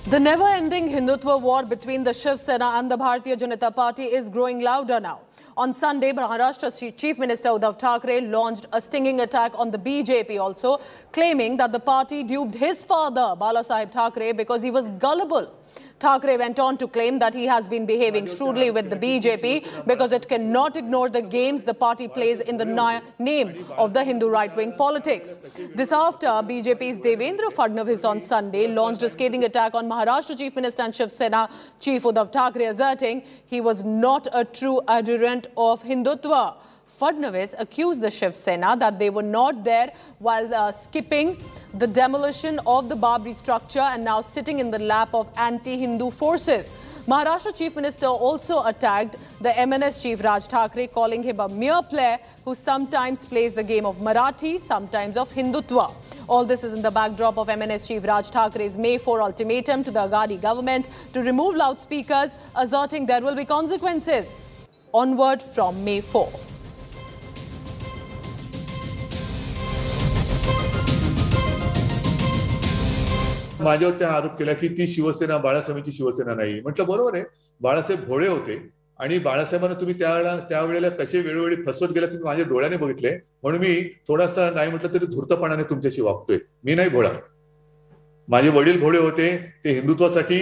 The never-ending Hindutva war between the Shiv Sena and the Bharatiya Janata Party is growing louder now. On Sunday, Maharashtra's Chief Minister Uddhav Thackeray launched a stinging attack on the BJP also, claiming that the party duped his father, Balasaheb Thackeray, because he was gullible. Thackeray went on to claim that he has been behaving shrewdly with the BJP because it cannot ignore the games the party plays in the name of the Hindu right-wing politics. This after BJP's Devendra Fadnavis on Sunday launched a scathing attack on Maharashtra Chief Minister and Shiv Sena Chief Uddhav Thackeray, asserting he was not a true adherent of Hindutva. Fadnavis accused the Shiv Sena that they were not there while skipping the demolition of the Babri structure and now sitting in the lap of anti-Hindu forces. Maharashtra Chief Minister also attacked the MNS Chief Raj Thackeray, calling him a mere player who sometimes plays the game of Marathi, sometimes of Hindutva. All this is in the backdrop of MNS Chief Raj Thackre's May 4 ultimatum to the Aghadi government to remove loudspeakers, asserting there will be consequences onward from May 4. माझ्यावर त्या आरोप केला की ती शिवसेना बाळासाहेबांची शिवसेना नाही. म्हटलं बरोबर आहे, बाळासाहेब भोळे होते आणि बाळासाहेबांना तुम्ही त्यावेळेला कसे वेळोवेळी फसवत गेला तुम्ही माझ्या डोळ्याने बघितले. म्हणून मी थोडासा नाही म्हटलं तरी धूर्तपणाने तुमच्याशी वागतोय. मी नाही भोळा. माझे वडील भोळे होते. ते हिंदुत्वासाठी,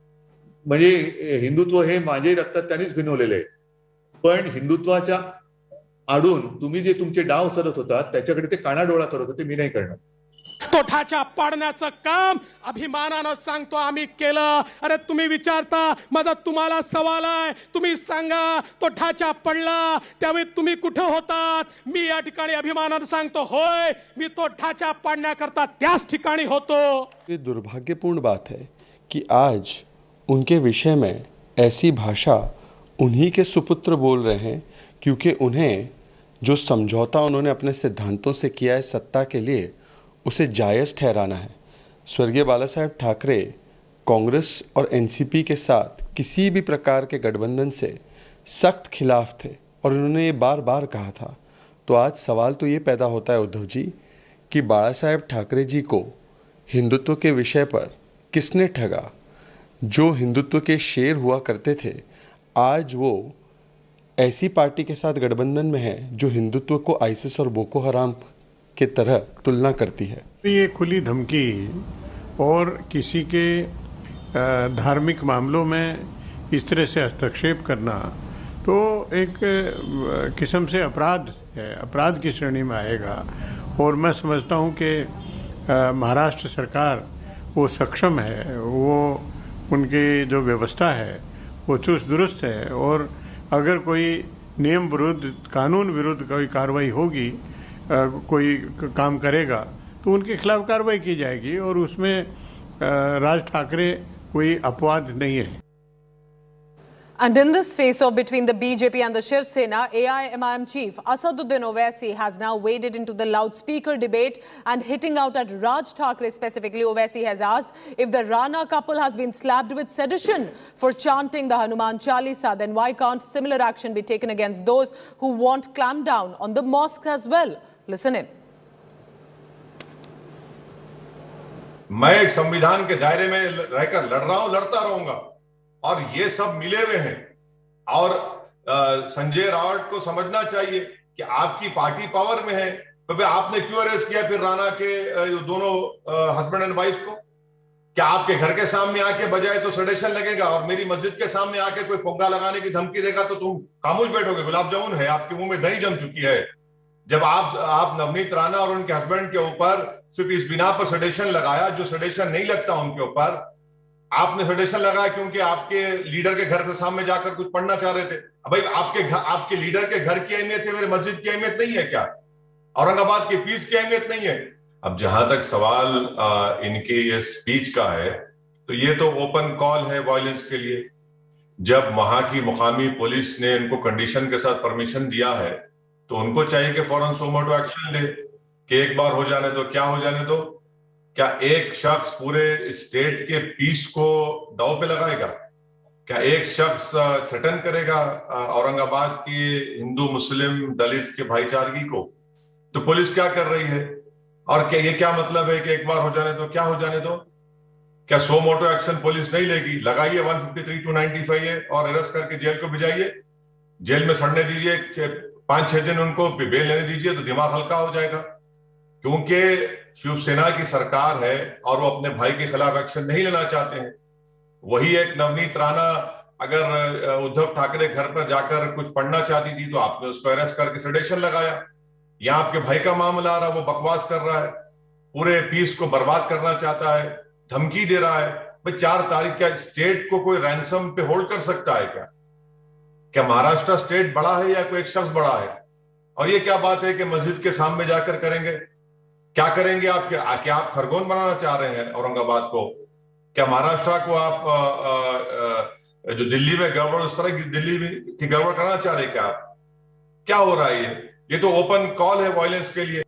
म्हणजे हिंदुत्व हे माझे रक्तात त्यांनीच भिनवलेले आहे. पण हिंदुत्वाच्या आडून तुम्ही जे तुमचे डाव सरत होतात त्याच्याकडे ते कानाडोळा करत होते. मी नाही करणार. तो ढाचा पाडण्याचं काम अभिमानानं सांगतो आम्ही केलं. अरे तुम्ही विचारता, माझा तुम्हाला सवाल आहे, तुम्ही सांगा तो ढाचा पडला त्यावेळी तुम्ही कुठे होतात? मी या ठिकाणी अभिमानानं सांगतो, होय मी तो ढाचा पाडण्याकरता त्याच ठिकाणी होतो. ये दुर्भाग्यपूर्ण बात है कि आज उनके विषय में ऐसी भाषा उन्हीं के सुपुत्र बोल रहे हैं, क्योंकि उन्हें जो समझौता उन्होंने अपने सिद्धांतों से किया है सत्ता के लिए, उसे जायज़ ठहराना है. स्वर्गीय बालासाहेब ठाकरे कांग्रेस और एनसीपी के साथ किसी भी प्रकार के गठबंधन से सख्त खिलाफ थे और उन्होंने ये बार बार कहा था. तो आज सवाल तो ये पैदा होता है उद्धव जी कि बालासाहेब ठाकरे जी को हिंदुत्व के विषय पर किसने ठगा? जो हिंदुत्व के शेर हुआ करते थे, आज वो ऐसी पार्टी के साथ गठबंधन में है जो हिंदुत्व को आईसिस और बोको हराम के तरह तुलना करती है. ये खुली धमकी और किसी के धार्मिक मामलों में इस तरह से हस्तक्षेप करना तो एक किस्म से अपराध है, अपराध की श्रेणी में आएगा. और मैं समझता हूँ कि महाराष्ट्र सरकार वो सक्षम है, वो उनकी जो व्यवस्था है वो चुस्त दुरुस्त है. और अगर कोई नियम विरुद्ध, कानून विरुद्ध कोई कार्रवाई होगी, कोई काम करेगा तो उनके खिलाफ कार्रवाई की जाएगी. और उसमें राज ठाकरे कोई अपवाद नहीं है. And in this face-off between the BJP and the Shiv Sena, AIMIM chief Asaduddin Owaisi has now waded into the loudspeaker debate and hitting out at Raj Thackeray specifically. Owaisi has asked if the Rana couple has been slapped with sedition for chanting the Hanuman Chalisa, then why can't similar action be taken against those who want clampdown on the mosques as well? Listen in. मैं एक संविधान के दायरे में रहकर लड़ रहा हूं, लड़ता रहूंगा. और ये सब मिले हुए हैं. और संजय राउत को समझना चाहिए कि आपकी पार्टी पावर में है, तो फिर आपने क्यों अरेस्ट किया फिर राणा के दोनों हस्बैंड एंड वाइफ को? क्या आपके घर के सामने आके बजाय तो सडेशन लगेगा और मेरी मस्जिद के सामने आके कोई पोंगा लगाने की धमकी देगा तो तुम खामोश बैठोगे? गुलाब जामुन है, आपके मुंह में दही जम चुकी है. जब आप नवनीत राणा और उनके हस्बैंड के ऊपर सिर्फ इस बिना पर सडेशन लगाया, जो सडेशन नहीं लगता उनके ऊपर, आपने सडेशन लगाया क्योंकि आपके लीडर के घर के सामने जाकर कुछ पढ़ना चाह रहे थे. भाई आपके लीडर के घर की अहमियत है, मेरे मस्जिद की अहमियत नहीं है क्या? औरंगाबाद के पीस की अहमियत नहीं है? अब जहां तक सवाल इनके ये स्पीच का है, तो ये तो ओपन कॉल है वायलेंस के लिए. जब वहां की मुकामी पुलिस ने इनको कंडीशन के साथ परमिशन दिया है तो उनको चाहिए कि फौरन सो मोटो एक्शन ले कि एक बार हो जाने दो. क्या हो जाने दो? क्या एक शख्स पूरे स्टेट के पीस को दांव पे लगाएगा? क्या एक शख्स थ्रेटन करेगा औरंगाबाद की हिंदू मुस्लिम दलित के भाईचारगी को? तो पुलिस क्या कर रही है? और क्या ये क्या मतलब है कि एक बार हो जाने दो? क्या हो जाने दो? क्या सो मोटो एक्शन पुलिस नहीं लेगी? लगाइए 153 295 और अरेस्ट करके जेल को भिजाइए, जेल में सड़ने दीजिए, 5-6 दिन उनको बेल लेने दीजिए, तो दिमाग हल्का हो जाएगा। क्योंकि शिवसेना की सरकार है और वो अपने भाई के खिलाफ एक्शन नहीं लेना चाहते हैं। वही एक नवनीत राणा अगर उद्धव ठाकरे घर पर जाकर कुछ पढ़ना चाहती थी तो आपने उसको अरेस्ट करके सेडेशन लगाया। यहाँ आपके भाई का मामला आ रहा है, वो बकवास कर रहा है, पूरे पीस को बर्बाद करना चाहता है, धमकी दे रहा है। भाई 4 तारीख क्या स्टेट को कोई रैंसम पे होल्ड कर सकता है क्या? क्या महाराष्ट्र स्टेट बड़ा है या कोई एक शख्स बड़ा है? और ये क्या बात है कि मस्जिद के सामने जाकर करेंगे? क्या करेंगे आप? क्या आप खरगोन बनाना चाह रहे हैं औरंगाबाद को? क्या महाराष्ट्र को आप जो दिल्ली में गड़बड़, उस तरह की दिल्ली में की गड़बड़ करना चाह रहे हैं क्या आप? क्या हो रहा है ये तो ओपन कॉल है वायलेंस के लिए।